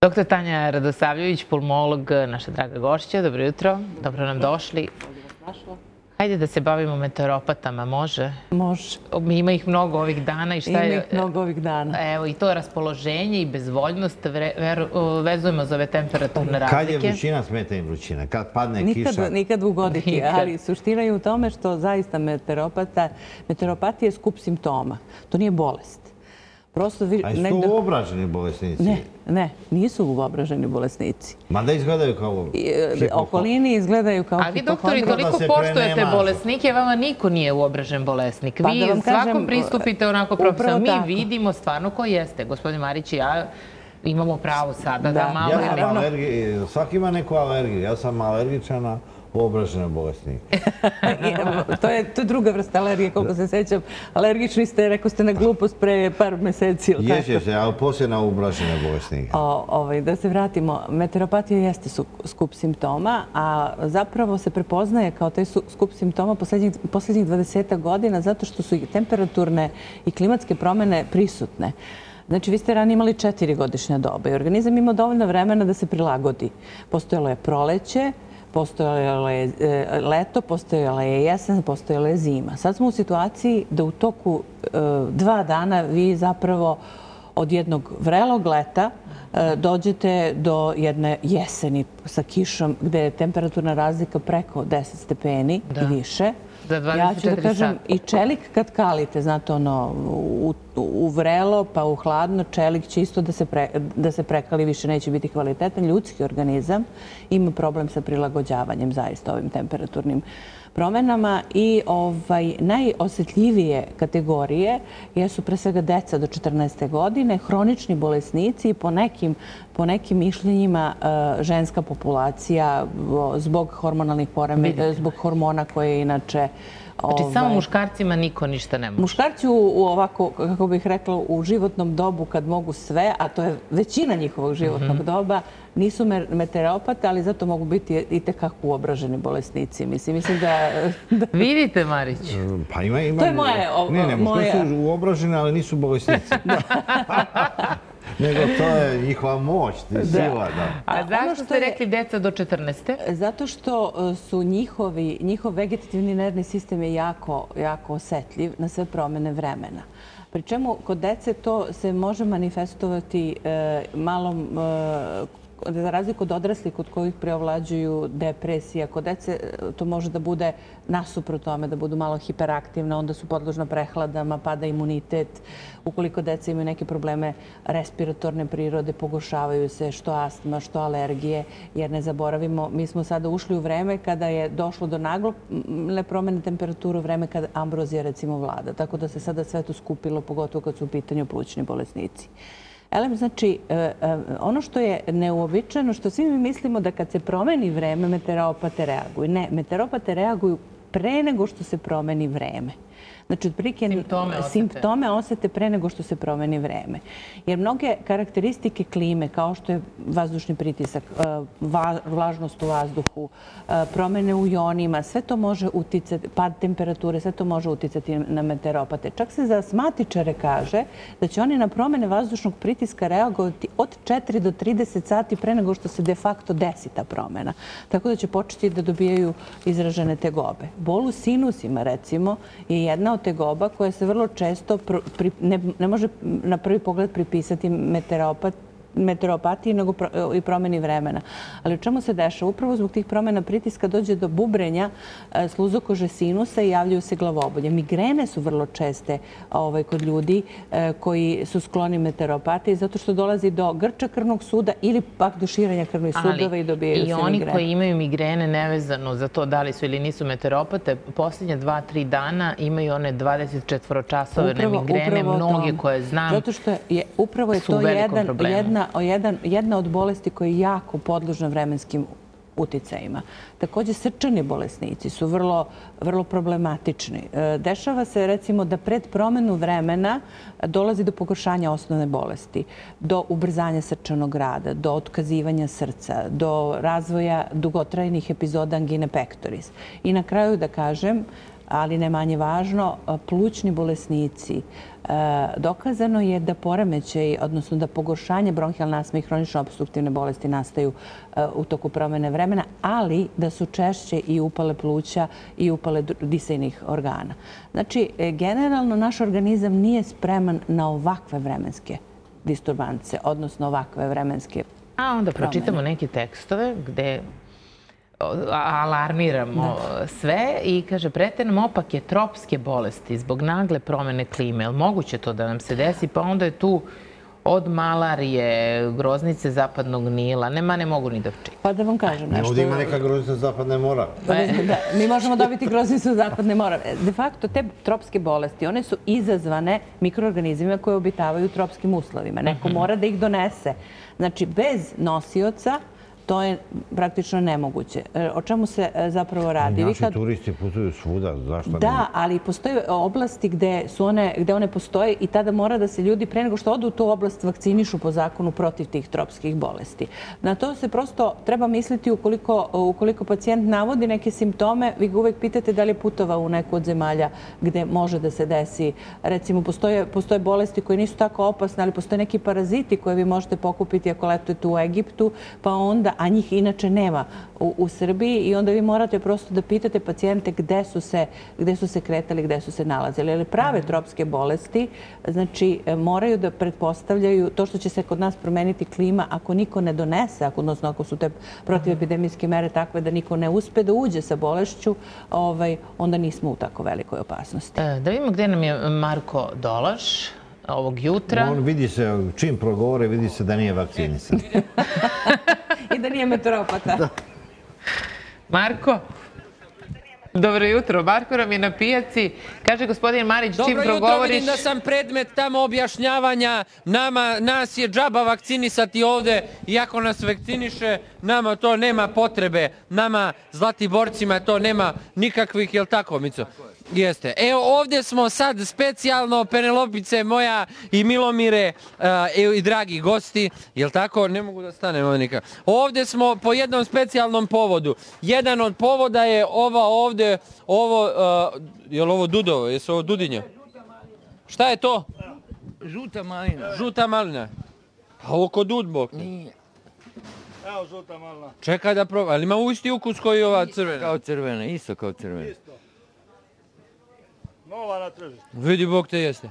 Doktor Tanja Radosavljević, pulmolog, naša draga gošća. Dobro jutro, dobro nam došli. Hajde da se bavimo meteoropatama, može? Može. Ima ih mnogo ovih dana i šta je... Ima ih mnogo ovih dana. Evo, i to raspoloženje i bezvoljnost vezujemo za ove temperaturne razlike. Kad je vrućina, smeta im vrućina. Kad padne kiša... Nikad ugoditi, ali suština je u tome što zaista meteoropatija je skup simptoma. To nije bolest. A su uobraženi bolesnici? Ne, nisu uobraženi bolesnici. Mada izgledaju kao... Okolini izgledaju kao hipohondri. A vi, doktori, toliko poštujete bolesnike, vama niko nije uobražen bolesnik. Vi svakom pristupite onako profesionalno. Mi vidimo stvarno ko jeste. Gospodin Marić i ja imamo pravo sada da malo... Ja sam alergij, svaki ima neku alergiju. Ja sam alergičan na uobražene bolesnike. To je druga vrsta alergije, koliko se sećam. Alergični ste, rekao ste, na glupost pre par meseci. Jeće, ali poslije na uobražene bolesnike. Da se vratimo, meteoropatija jeste skup simptoma, a zapravo se prepoznaje kao taj skup simptoma poslednjih 20 godina zato što su i temperaturne i klimatske promene prisutne. Znači, vi ste ranije imali 4-godišnja doba i organizam ima dovoljno vremena da se prilagodi. Postojalo je proleće, postojalo je leto, postojala je jesen, postojala je zima. Sad smo u situaciji da u toku 2 dana vi zapravo od jednog vrelog leta dođete do jedne jeseni sa kišom gde je temperaturna razlika preko 10 stepeni i više. Ja ću da kažem, i čelik kad kalite, znate ono, u vrelo pa u hladno, čelik će isto da se prekali, više neće biti kvalitetan. Ljudski organizam ima problem sa prilagođavanjem zaista ovim temperaturnim promenama i najosetljivije kategorije jesu pre svega deca do 14. godine, hronični bolesnici i po nekim mišljenjima ženska populacija zbog hormonalnih poremećaja, zbog hormona koje inače... Znači, samo muškarcima niko ništa ne može. Muškarci u ovako, kako bih rekla, u životnom dobu kad mogu sve, a to je većina njihovog životnog doba, nisu meteoropate, ali zato mogu biti i tekako uobraženi bolesnici. Mislim da... Vidite, Marić? Pa ima... To je moje... Ne, muškarci su uobraženi, ali nisu bolesnici. Nego to je njihova moć, sila. A zašto ste rekli deca do 14. Zato što su njihov vegetativni nervni sistem je jako osetljiv na sve promene vremena. Pri čemu kod dece to se može manifestovati malom, za razliku od odraslih kod kojih preovlađuju depresija. Kod dece to može da bude nasuprot tome, da budu malo hiperaktivne, onda su podložna prehladama, pada imunitet. Ukoliko deca imaju neke probleme respiratorne prirode, pogoršavaju se što astma, što alergije, jer ne zaboravimo, mi smo sada ušli u vreme kada je došlo do nagle promene temperaturu, vreme kada ambrozija recimo vlada. Tako da se sada sve to skupilo, pogotovo kad su u pitanju plućni bolesnici. Znači, ono što je neuobičajeno, što svi mi mislimo da kad se promeni vreme, meteoropate reaguju. Ne, meteoropate reaguju pre nego što se promeni vreme. Znači, otprilike simptome osete pre nego što se promeni vreme. Jer mnoge karakteristike klime, kao što je vazdušni pritisak, vlažnost u vazduhu, promene u ionima, sve to može uticati, pad temperature, sve to može uticati na meteoropate. Čak se za astmatičare kaže da će oni na promene vazdušnog pritiska reagovati od 4 do 30 sati pre nego što se de facto desi ta promena. Tako da će početi da dobijaju izražene tegobe. Bol u sinusima, recimo, je jedna od tegoba koja se vrlo često ne može na prvi pogled pripisati meteoropatiji, nego i promeni vremena. Ali u čemu se dešava? Upravo zbog tih promena pritiska dođe do bubrenja sluzokože sinusa i javljaju se glavobolje. Migrene su vrlo česte kod ljudi koji su skloni meteoropatiji zato što dolazi do grča krvnog suda ili pak do širenja krvnih sudova i dobijaju se migrene. I oni koji imaju migrene nevezano za to da li su ili nisu meteoropate, posljednje 2-3 dana imaju one 24-časovne migrene, mnoge koje znam, zato što upravo je to jedna od bolesti koja je jako podložna vremenskim uticajima. Također, srčani bolesnici su vrlo problematični. Dešava se, recimo, da pred promenu vremena dolazi do pogoršanja osnovne bolesti, do ubrzanja srčanog rada, do otkazivanja srca, do razvoja dugotrajnih epizoda angine pectoris. I na kraju da kažem, ali ne manje važno, plućni bolesnici. Dokazano je da poremećaj, odnosno da pogoršanje bronhijalne astme i hronično opstruktivne bolesti nastaju u toku promene vremena, ali da su češće i upale pluća i upale disajnih organa. Znači, generalno naš organizam nije spreman na ovakve vremenske disturbance, odnosno ovakve vremenske promene. A onda pročitamo neke tekstove gde alarmiramo sve i kaže prete nam opake tropske bolesti zbog nagle promene klime. Je li moguće to da nam se desi? Pa onda je tu od malarije, groznice zapadnog Nila. Ne mogu ni da čitam. Pa da vam kažem nešto. Ovdje ima neka groznica zapadne Morave. Mi možemo dobiti groznicu zapadne Morave. De facto, te tropske bolesti, one su izazvane mikroorganizmima koje obitavaju u tropskim uslovima. Neko mora da ih donese. Znači, bez nosioca to je praktično nemoguće. O čemu se zapravo radi? Naši turisti putuju svuda, zašto ne? Da, ali postoje oblasti gde one postoje i tada mora da se ljudi pre nego što odu u tu oblast vakcinišu po zakonu protiv tih tropskih bolesti. Na to se prosto treba misliti ukoliko pacijent navodi neke simptome, vi ga uvek pitate da li je putovao u neku od zemalja gde može da se desi. Recimo, postoje bolesti koje nisu tako opasne, ali postoje neki paraziti koje vi možete pokupiti ako letujete u Egiptu, pa onda a njih inače nema u Srbiji i onda vi morate prosto da pitate pacijente gde su se kretali, gde su se nalazili. Ali prave tropske bolesti, znači, moraju da pretpostavljaju to što će se kod nas promeniti klima ako niko ne donese, odnosno ako su te protivepidemijske mere takve da niko ne uspe da uđe sa bolešću, onda nismo u tako velikoj opasnosti. Da vidimo gde nam je Marko Dolaš ovog jutra. On vidi se, čim progovore, vidi se da nije vakcinisan. I da nije meteoropata. Marko, dobro jutro. Marko nam je na pijaci. Kaže gospodin Marić, čim progovoriš... Dobro jutro, vidim da sam predmet tamo objašnjavanja. Nas je džaba vakcinisati ovde, iako nas vakciniše, nama to nema potrebe. Nama, Zlatiborcima, to nema nikakvih, jel tako, Mico? Jeste. Evo, ovdje smo sad specijalno, Penelopice moja i Milomire i dragi gosti, jel tako? Ne mogu da stanem ovdje nikak. Ovdje smo po jednom specijalnom povodu. Jedan od povoda je ova ovdje, je li ovo Dudovo, jesu ovo Dudinja? Šta je to? Žuta malina. Žuta malina. A ovo kod Dudbog? Nije. Evo žuta malina. Čekaj da probam, ali ima isti ukus koji je ova crvena? Kao crvena, isto kao crvena. Isto. Nova na tržištu. Vidi, Bog te jeste.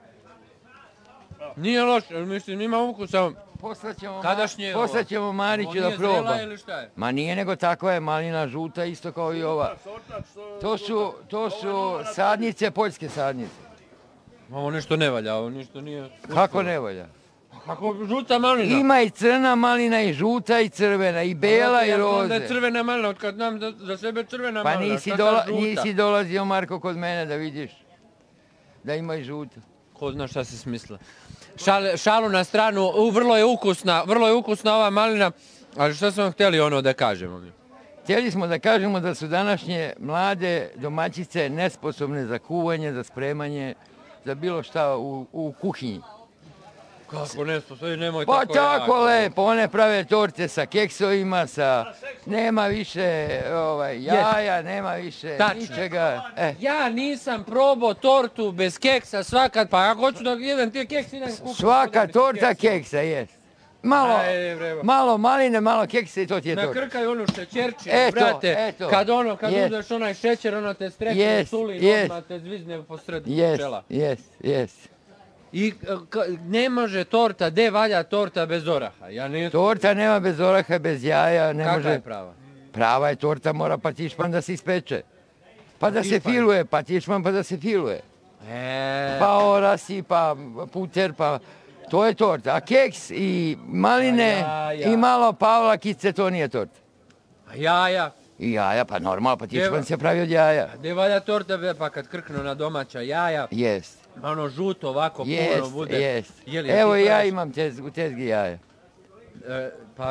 Nije loše, mislim, nima ukusa. Poslaćemo Mariću da proba. Ovo nije zrela ili šta je? Ma nije, nego takva je malina žuta, isto kao i ova. To su sadnice, poljske sadnice. Ovo nešto ne valja, ovo ništa nije... Kako ne valja? Kako žuta malina? Ima i crna malina, i žuta, i crvena, i bela, i roze. Onda je crvena malina, od kad znam za sebe crvena malina. Pa nisi dolazio, Marko, kod mene da vidiš da ima i žuta. Ko zna šta se smisla. Šalu na stranu, vrlo je ukusna ova malina, ali šta smo htjeli ono da kažemo? Htjeli smo da kažemo da su današnje mlade domaćice nesposobne za kuvanje, za spremanje, za bilo šta u kuhinji. Kako nesposobni, nemoj tako jako. Pa tako lepo, one prave torte sa keksovima, nema više jaja, nema više ničega. Ja nisam probao tortu bez keksa svakad, pa ako hoću da jedan ti keks idem kupiti. Svaka torta keksa, jest. Malo maline, malo keksa i to ti je torta. Nakrkaj onu šećerčinu, brate. Kad uzeš onaj šećer, ono te streće u suli, odmah te zvizne po srednju čela. Jest. I ne može torta, gde valja torta bez oraha? Torta nema bez oraha, bez jaja. Kakva je prava? Prava je torta, mora patišman da se ispeče. Pa da se filuje, patišman pa da se filuje. Pa orasi, pa puter, pa... To je torta. A keks i maline i malo pavlakice, to nije torta. A jaja? I jaja, pa normalno, patišman se pravi od jaja. Gde valja torta, pa kad krknu na domaća jaja? Jest. Ono žuto, ovako, puno bude. Jest. Evo i ja imam u tezgi jaja. Pa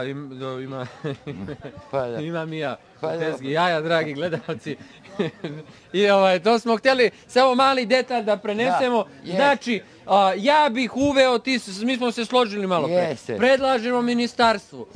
imam i ja u tezgi jaja, dragi gledalci. I to smo htjeli, samo mali detalj da prenesemo. Znači, ja bih uveo, mi smo se složili malo pre, predlažemo ministarstvu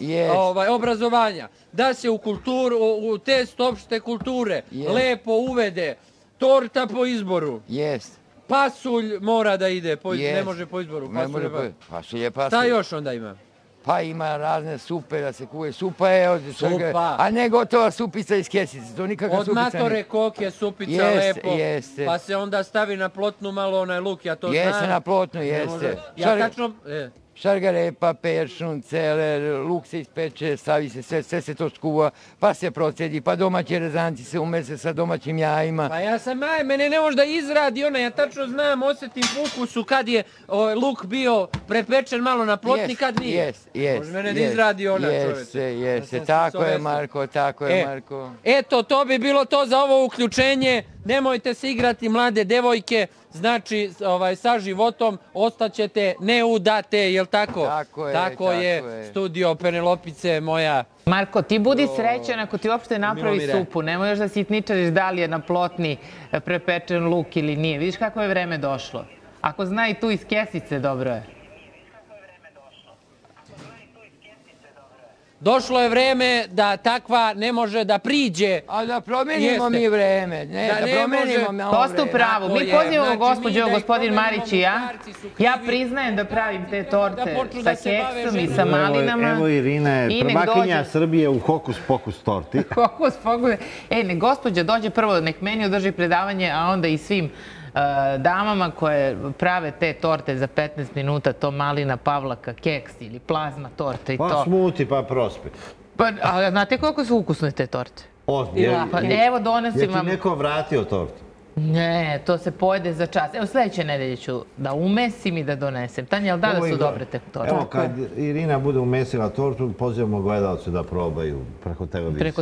obrazovanja da se u test opšte kulture lepo uvede torta po izboru. Jest. Pasulj mora da ide, ne može po izboru. Pasulj je pasulj. Šta još onda ima? Pa ima razne supe da se kuje. Supa je od... Supa. A ne gotova supica iz kesice. To nikakva supica nije. Od matore koke supica lepo. Jeste. Pa se onda stavi na plotnu malo onaj luk, ja to znam. Jeste na plotnu, jeste. Ja tačno... Šargarepa, peršun, celer, luk se ispeče, stavi se sve se to skuva, pa se procedi, pa domaći rezanci se umese sa domaćim jajima. Pa ja sam mene ne može da izradi ona, ja tačno znam, osjetim ukusu kad je luk bio prepečen malo na plotni, kad nije. Može mene da izradi ona, čoveče. Jeste, tako je Marko, tako je Marko. Eto, to bi bilo to za ovo uključenje. Nemojte se igrati, mlade devojke, znači sa životom ostaćete neudate, jel tako? Tako je. Studio Penelopice moja. Marko, ti budi srećan ako ti uopšte napravi supu. Nemoj još da sitničariš da li je na plotni prepečen luk ili nije. Vidiš kako je vreme došlo. Ako zna i tu iz kesice, dobro je. Došlo je vreme da takva ne može da priđe. A da promenimo mi vreme. Da promenimo malo vreme. To ste u pravu. Mi pozivamo gospođo, gospodin Marić i ja. Ja priznajem da pravim te torte sa keksom i sa malinama. Evo Irina je prvakinja Srbije u Hokus Pokus torti. Hokus Pokus. Gospođa dođe prvo, nek meni održi predavanje, a onda i svim damama koje prave te torte za 15 minuta, to malina, pavlaka, keks ili plazma torte i to. Pa smuti, pa prospi. A znate koliko su ukusne te torte? Evo donosim vam... Je ti neko vratio tortu? Ne, to se pojede za čas. Evo sljedeće nedelje ću da umesim i da donesem. Tanja, jel da su dobre te torte? Evo kad Irina bude umesila tortu, pozivamo gledalce da probaju preko televizije.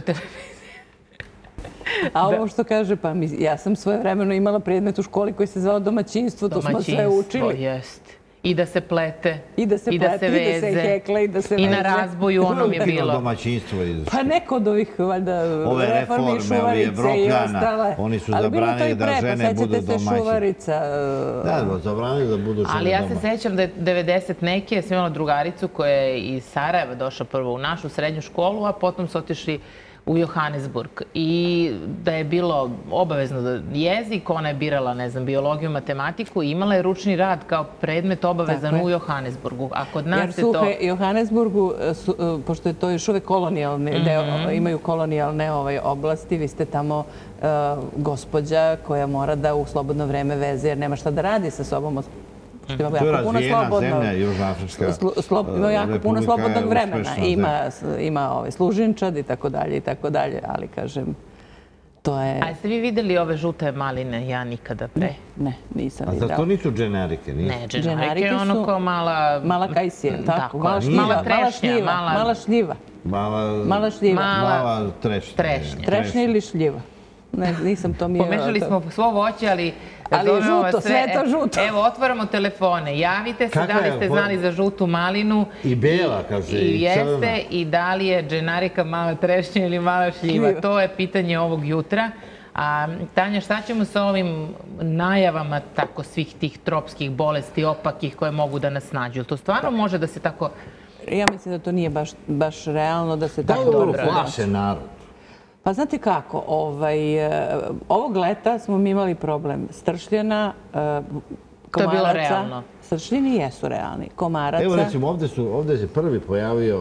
A ovo što kaže, pa ja sam svojevremeno imala predmet u školi koji se zvao domaćinstvo, to smo sve učili. Domaćinstvo, jest. I da se plete, i da se veze, hekle, i na razboju onom je bilo. Domaćinstvo pa neko od ovih, valjda, reformi šuvarice i ostale. Oni su zabranili da žene budu domaćine. Sećate se šuvarica? Da, zabranili da budu žene domaćine. Ali ja se sećam da je 90 neke, ja sam imala drugaricu koja je iz Sarajeva došla prvo u našu srednju školu, a potom su otišli u Johannesburg i da je bilo obavezno jezik, ona je birala, ne znam, biologiju, matematiku i imala je ručni rad kao predmet obavezan u Johannesburgu. A kod nas je to... Jer su u Johannesburgu, pošto je to još uvek kolonijalne, imaju kolonijalne oblasti, vi ste tamo gospođa koja mora da u slobodno vreme veze jer nema šta da radi sa sobom. To je razvijena zemlja, Južnoafrička Ima jako puno slobodnog vremena. Ima služinčad i tako dalje, ali kažem, to je... A jeste vi vidjeli ove žute maline? Ja nikada pre. Ne, nisam vidjela. A zar to nisu dženerike? Ne, dženerike je ono kao mala... Mala kajsije, tako. Mala trešnja. Mala šljiva. Mala šljiva. Mala trešnja. Trešnja ili šljiva. Ne, nisam to mi... Pomešali smo svo voće, ali... Ali je žuto, sve je to žuto. Evo, otvaramo telefone. Javite se da li ste znali za žutu malinu. I bela, kaže. I jeste, i da li je dženarika mala trešnja ili mala šljiva. To je pitanje ovog jutra. A Tanja, šta ćemo sa ovim najavama tako svih tih tropskih bolesti, opakih koje mogu da nas nađu? To stvarno može da se tako... Ja mislim da to nije baš realno da se tako... Da li to plaše narod? Pa znate kako, ovog leta smo mi imali problem stršljena, komaraca. To je bilo realno. Stršljeni jesu realni. Komaraca. Evo recimo, ovdje se prvi pojavio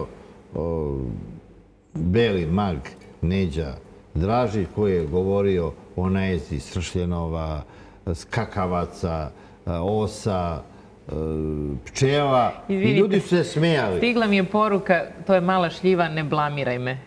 beli mag Neđa Dražić koji je govorio o najezdi stršljenova, skakavaca, osa, pčela i ljudi su se smijali. Stigla mi je poruka, to je mala šljiva, ne blamiraj me.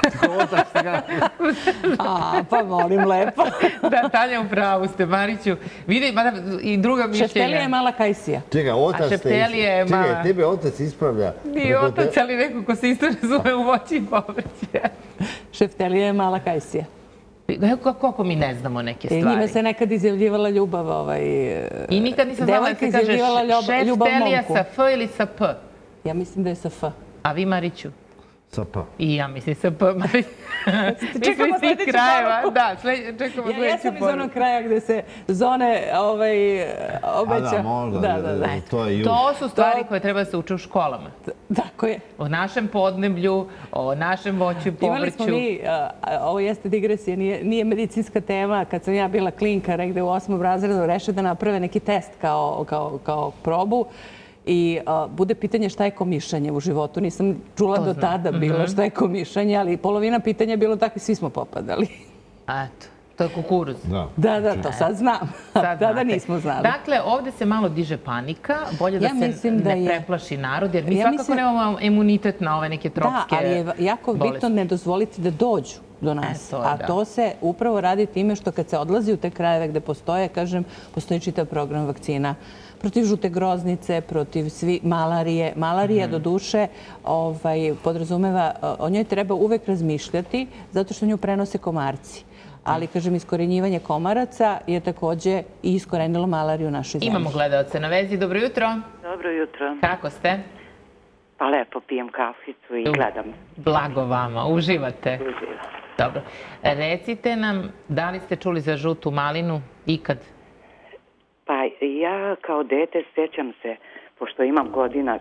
Pa molim lepo. Da, Tanja, u pravu ste, Mariću. Vidi, i druga mišljenja. Šeftelija je mala kajsija. Čekaj, tebe otac ispravlja. Nije otac, ali neko ko se isto razume u voći i povrće. Šeftelija je mala kajsija. Kako mi ne znamo neke stvari? Njima se nekad izjavljivala ljubav. I nikad nisam znala da se kaže šeftelija sa F ili sa P? Ja mislim da je sa F. A vi, Mariću? Sa P. I ja mislim sa P. Čekamo sljedeću poruku. Da, čekamo sljedeću poruku. Ja sam iz onog kraja gde se zone obeća. A da, možda, to je jug. To su stvari koje treba se uče u školama. Tako je. O našem podneblju, o našem voću i povrću. Imali smo mi, ovo jeste digresija, nije medicinska tema, kad sam ja bila klinka negde u 8. razredu, rešili da naprave neki test kao probu. I bude pitanje šta je komišanje u životu. Nisam čula do tada bilo šta je komišanje, ali polovina pitanja je bilo tako i svi smo popadali. Eto, to je kukuruz. Da, to sad znam. Tada nismo znali. Dakle, ovde se malo diže panika. Bolje da se ne preplaši narod, jer mi svakako nemamo imunitet na ove neke tropske bolesti. Da, ali je jako bitno ne dozvoliti da dođu do nas. A to se upravo radi time što kad se odlazi u te krajeve gde postoje, kažem, postoji čitav program vakcina protiv žute groznice, protiv malarije. Malarija, do duše, podrazumeva, o njoj treba uvek razmišljati, zato što nju prenose komarci. Ali, kažem, iskorenjivanje komaraca je takođe i iskorenilo malariju u našoj zemlji. Imamo gledalce na vezi. Dobro jutro. Dobro jutro. Kako ste? Pa lepo, pijem kaficu i gledam. Blago vama. Uživate? Uživam. Dobro. Recite nam, da li ste čuli za žutu malinu ikad? Pa ja kao dete sjećam se, pošto imam godina,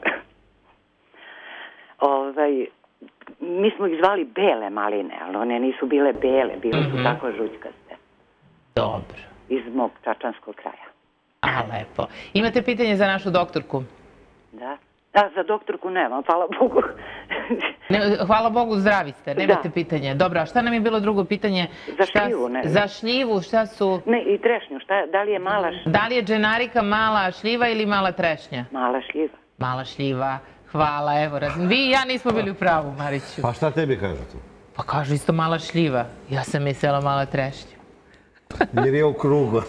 mi smo ih zvali bele maline, ali one nisu bile bele, bile su tako žućkaste. Dobro. Iz mog čačanskog kraja. A, lepo. Imate pitanje za našu doktorku? Da. Za doktorku nemam, hvala Bogu. Hvala Bogu, zdravi ste, nemate pitanje. Dobro, a šta nam je bilo drugo pitanje? Za šljivu, ne. Za šljivu, šta su... Ne, i trešnju, da li je mala šljiva? Da li je dženarika mala šljiva ili mala trešnja? Mala šljiva. Mala šljiva, hvala, evo. Vi i ja nismo bili u pravu, Mariću. Pa šta tebi kažu tu? Pa kažu isto mala šljiva, ja sam mislila mala trešnja. Jer je u krugu.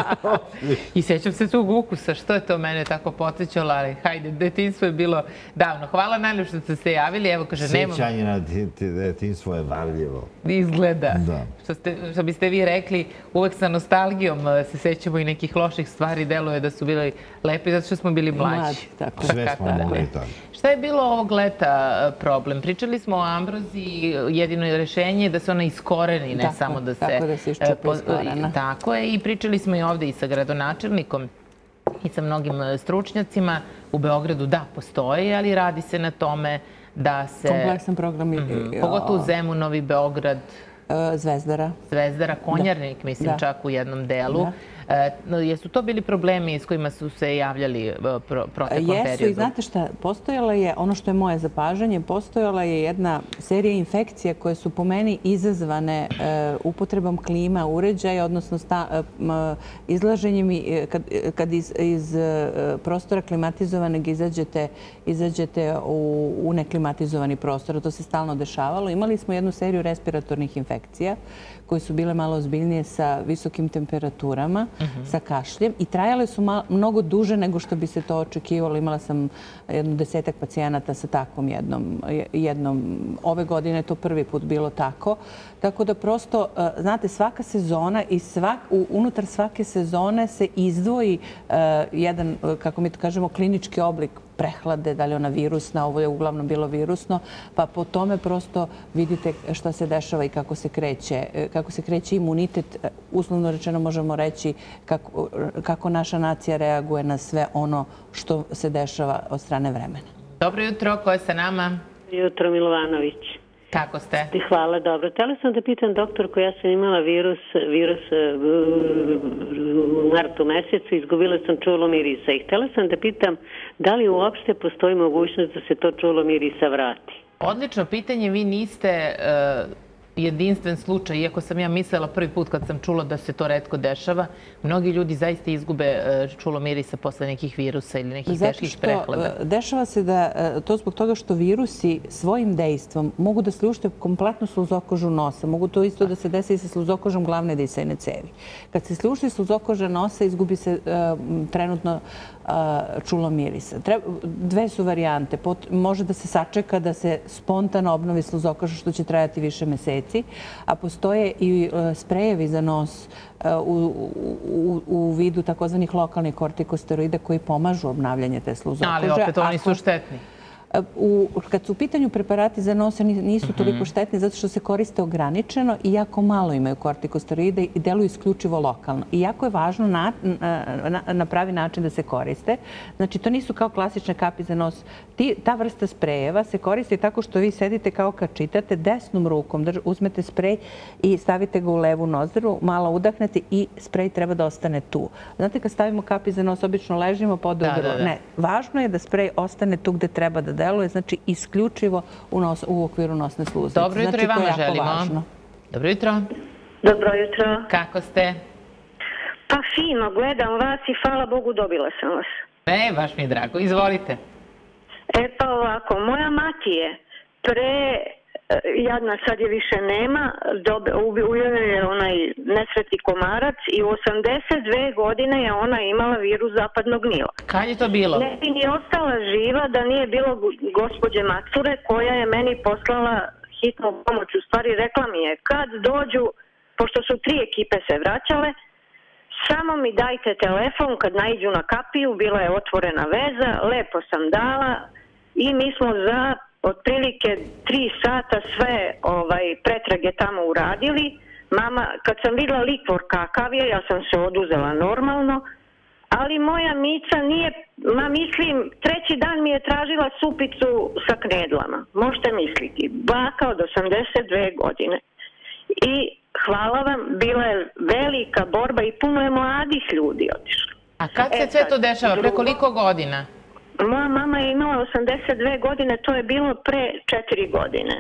I sjećam se tog ukusa, što je to mene tako podsjećalo, ali hajde, detinjstvo je bilo davno. Hvala najljepše što ste se javili, evo kaže, nemam... Sjećanje na detinjstvo je varljivo. Izgleda. Što biste vi rekli, uvek sa nostalgijom se sjećamo i nekih loših stvari, deluje da su bili lepi, zato što smo bili mlađi. Sve smo mogli tako. Šta je bilo ovog leta problem? Pričali smo o ambroziji, jedino rešenje je da se ona iskoreni, ne samo da se... Tako da se iščupa iskorena. Tako je, i pričali smo i ovde i sa gradonačelnikom i sa mnogim stručnjacima. U Beogradu da, postoje, ali radi se na tome da se... Kompleksan program. Pogotovo Zemun, Novi Beograd. Zvezdara. Zvezdara, Konjarnik, mislim, čak u jednom delu. Jesu to bili problemi s kojima su se javljali proteklom periodu? Jesu i znate šta, postojala je, ono što je moje zapažanje, postojala je jedna serija infekcija koje su po meni izazvane upotrebom klima uređaja, odnosno izlaženjem kad iz prostora klimatizovanog izađete u neklimatizovani prostor. To se stalno dešavalo. Imali smo jednu seriju respiratornih infekcija koje su bile malo ozbiljnije sa visokim temperaturama, sa kašljem i trajale su mnogo duže nego što bi se to očekivalo. Imala sam 10 pacijenata sa takvom jednom. Ove godine je to prvi put bilo tako. Tako da prosto, znate, svaka sezona i unutar svake sezone se izdvoji jedan, kako mi to kažemo, klinički oblik prehlade, da li je ona virusna, ovo je uglavnom bilo virusno, pa po tome prosto vidite šta se dešava i kako se kreće imunitet. Uslovno rečeno možemo reći kako naša nacija reaguje na sve ono što se dešava od strane vremena. Dobro jutro, ko je sa nama? Jutro, Milovanović. Kako ste? Hvala, dobro. Htjela sam da pitam doktorku, ja sam imala virus u martu mesecu, izgubila sam čulo mirisa i htjela sam da pitam da li uopšte postoji mogućnost da se to čulo mirisa vrati? Odlično pitanje, vi niste jedinstven slučaj, iako sam ja mislila prvi put kad sam čula da se to retko dešava. Mnogi ljudi zaista izgube čulo mirisa posle nekih virusa ili nekih teških prehlada. Dešava se da to zbog toga što virusi svojim dejstvom mogu da slušte kompletnu sluzokožu nosa. Mogu to isto da se desi i sa sluzokožom glavne disajne cevi. Kad se sluši sluzokoža nosa, izgubi se trenutno čulo mirisa. Dve su varijante. Može da se sačeka da se spontano obnovi sluzokoža, što će trajati više meseci, a postoje i sprejevi za nos u vidu takozvanih lokalnih kortikosteroida koji pomažu obnavljanje te sluzokože. Ali opet oni su štetni. Kad su u pitanju preparati za nos, oni nisu toliko štetni zato što se koriste ograničeno i jako malo imaju kortikosteroide i deluju isključivo lokalno. I jako je važno na pravi način da se koriste. Znači, to nisu kao klasične kapi za nos. Ta vrsta sprejeva se koristi tako što vi sedite kao kad čitate, desnom rukom uzmete sprej i stavite ga u levu nozdrvu, malo udahnete i sprej treba da ostane tu. Znate, kad stavimo kapi za nos, obično ležimo pod grlo. Ne, važno je da sprej ostane tu gde treba da deluje, znači isključivo u okviru nosne sluznice. Dobro jutro i vama želimo. Dobro jutro. Dobro jutro. Kako ste? Pa fino, gledam vas i hvala Bogu dobila sam vas. Baš mi je drago. Izvolite. Pa ovako, moja mati je jadna, sad je više nema, ubio je onaj nesretni komarac i u 82 godine je ona imala virus zapadnog Nila. Kad je to bilo? Ne bi ni ostala živa da nije bilo gospođe Macure koja je meni poslala hitnu pomoć. U stvari rekla mi je kad dođu, pošto su 3 ekipe se vraćale, samo mi dajte telefon kad naiđu na kapiju, bila je otvorena veza, lepo sam dala i mi smo za otprilike 3 sata sve pretrage tamo uradili. Mama, kad sam vidjela likvor kakav je, ja sam se oduzela normalno, ali moja Mica nije, mislim, 3. dan mi je tražila supicu sa knedlama. Možete misliti, baka od 82 godine. I hvala vam, bila je velika borba i puno je mladih ljudi otišlo. A kad se sve to dešava? Pre koliko godina? Moja mama je imala 82 godine, to je bilo pre 4 godine.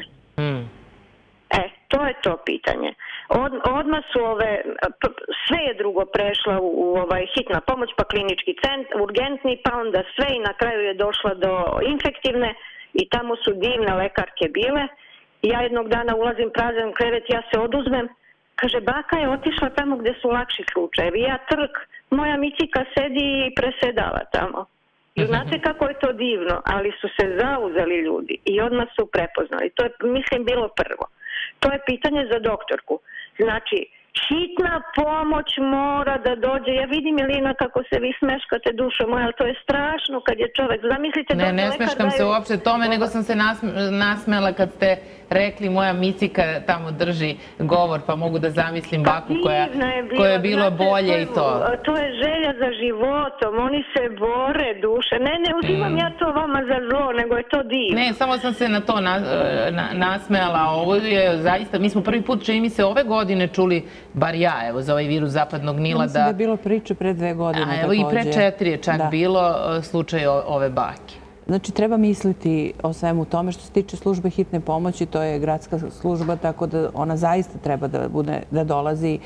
To je to pitanje. Odmah su sve je drugo prešla u hitna pomoć, pa klinički centar, urgentni, pa onda sve i na kraju je došla do infektivne i tamo su divne lekarke bile. Ja jednog dana ulazim prazan krevet, ja se oduzmem, kaže baka je otišla tamo gde su lakši slučajevi, ja trk, moja Micika sedi i presedava tamo. I znate kako je to divno, ali su se zauzeli ljudi i odmah su prepoznali. To je, mislim, bilo prvo. To je pitanje za doktorku. Znači, hitna pomoć mora da dođe. Ja vidim, Jelina, kako se vi smeškate, dušo moja, ali to je strašno kad je čovek. Zamislite da... Ne smeškam se uopšte tome, nego sam se nasmela kad ste rekli moja Micika tamo drži govor, pa mogu da zamislim baku koja je bilo bolje i to. To je želja za životom, oni se bore, duše. Ne uzimam ja to vama za zlo, nego je to divno. Ne, samo sam se na to nasmejala. Ovo je zaista, mi smo prvi put, čini mi se, ove godine čuli, bar ja, evo, za ovaj virus zapadnog Nila. Mislim da je bilo priče pre 2 godine takođe. Evo i pre 4 je čak bilo slučaj ove bake. Znači, treba misliti o svemu tome. Što se tiče službe hitne pomoći, to je gradska služba, tako da ona zaista treba da dolazi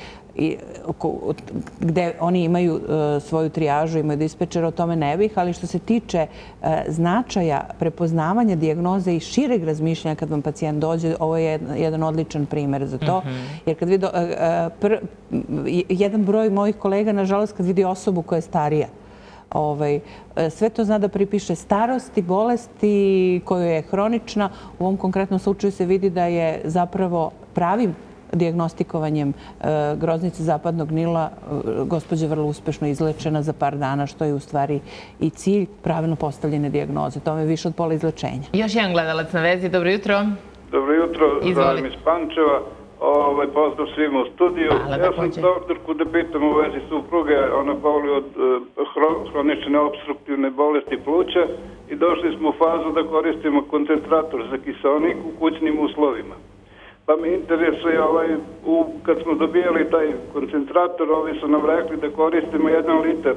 gde oni imaju svoju trijažu, imaju dispečera, o tome ne bih, ali što se tiče značaja prepoznavanja dijagnoze i šireg razmišljanja kad vam pacijent dođe, ovo je jedan odličan primer za to. Jer kad vidi jedan broj mojih kolega, nažalost, kad vidi osobu koja je starija, sve to zna da pripiše starosti, bolesti koja je hronična. U ovom konkretnom slučaju se vidi da je zapravo pravim dijagnostikovanjem groznice zapadnog Nila gospođa vrlo uspešno izlečena za par dana, što je u stvari i cilj pravilno postavljene dijagnoze. To je više od pola izlečenja. Još jedan gledalac na vezi. Dobro jutro. Dobro jutro. Zovem iz Pančeva. Pozdrav svima u studiju. Ja sam doktorku da pitam u vezi supruge. Ona boli od hronične obstruktivne bolesti pluća i došli smo u fazu da koristimo koncentrator za kiseonik u kućnim uslovima. Pa me interesuje, kad smo dobijali taj koncentrator, ovi su nam rekli da koristimo 1 litar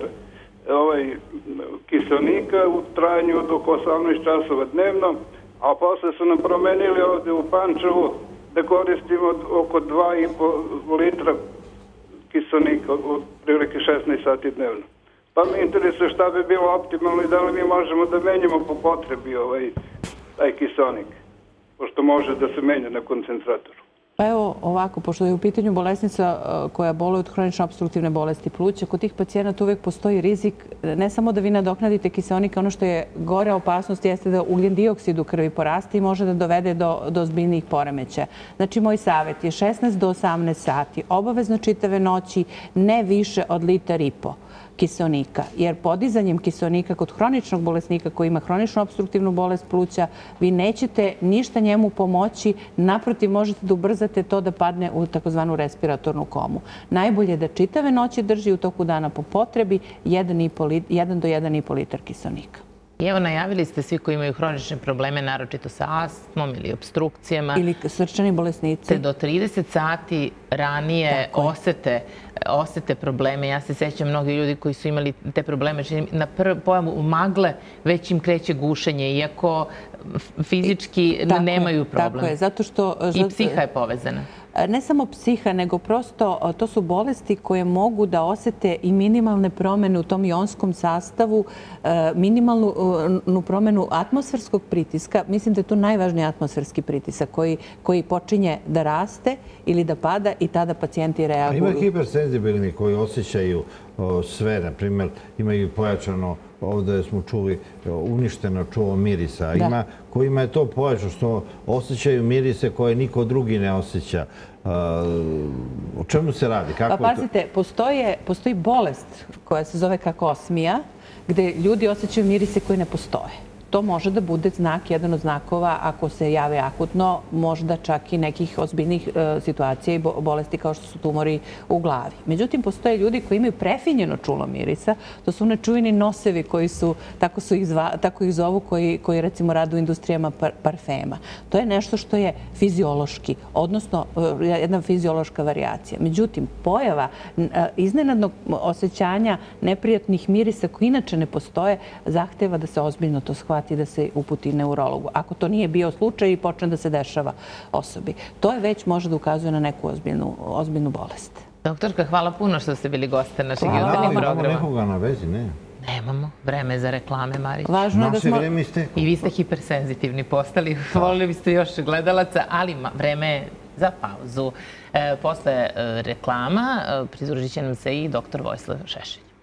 kiseonika u trajanju od oko 18 časova dnevno, a posle su nam promenili ovde u Pančevu da koristimo oko 2,5 litra kiseonika, od prilike 16 sati dnevno. Pa me interesuje šta bi bilo optimalno i da li mi možemo da menjamo po potrebi taj kiseonik, pošto može da se menja na koncentratoru. Pa evo ovako, pošto je u pitanju bolesnica koja boluje od hronične opstruktivne bolesti pluća, kod tih pacijenata uvek postoji rizik ne samo da vi nadoknadite kiseonik, ono što je gora opasnost jeste da ugljen dioksid u krvi poraste i može da dovede do ozbiljnijih poremećaja. Znači, moj savjet je 16 do 18 sati, obavezno čitave noći, ne više od 1,5 litara. kiseonika. Jer podizanjem kiseonika kod hroničnog bolesnika koji ima hroničnu opstruktivnu bolest pluća, vi nećete ništa njemu pomoći, naprotiv možete da ubrzate to da padne u takozvanu respiratornu komu. Najbolje je da čitave noći drži u toku dana po potrebi 1 do 1,5 litar kiseonika. I evo, najavili ste svi koji imaju hronične probleme, naročito sa astmom ili obstrukcijama. Ili srčani bolesnici. Do 30 sati ranije osete probleme. Ja se sećam mnogi ljudi koji su imali te probleme. Na pojavu magle već im kreće gušenje, iako fizički nemaju problem. Tako je, zato što... I psiha je povezana. Ne samo psiha, nego prosto to su bolesti koje mogu da osete i minimalne promene u tom ionskom sastavu, minimalnu promenu atmosferskog pritiska. Mislim da je to najvažniji atmosferski pritisak koji počinje da raste ili da pada i tada pacijenti reaguju. Ima hipersenzibilni koji osjećaju sve, na primjer, imaju pojačano, ovdje smo čuli, uništeno čuvo mirisa. Ima kojima je to pojačano, što osjećaju mirise koje niko drugi ne osjeća. O čemu se radi? Pa pazite, postoji bolest koja se zove kakosmija, gde ljudi osjećaju mirise koji ne postoje. To može da bude znak, jedan od znakova, ako se jave akutno, možda čak i nekih ozbiljnih situacija i bolesti kao što su tumori u glavi. Međutim, postoje ljudi koji imaju prefinjeno čulo mirisa. To su nečujeni nosevi koji su, tako ih zovu, koji recimo rade u industrijama parfema. To je nešto što je fiziološki, odnosno jedna fiziološka varijacija. Međutim, pojava iznenadnog osjećanja neprijatnih mirisa koji inače ne postoje, zahteva da se ozbiljno to shvati i da se uputi neurologu. Ako to nije bio slučaj i počne da se dešava osobi. To je već može da ukazuje na neku ozbiljnu bolest. Doktorka, hvala puno što ste bili goste našeg jutarnjeg programa. Imamo nekoga na vezi, ne? Nemamo. Vreme za reklame, Marić. Naše vreme isteklo. I vi ste hipersenzitivni postali. Volili biste još gledalaca, ali vreme je za pauzu. Posle reklama pridružit će nam se i dr. Vojislav Šešelj.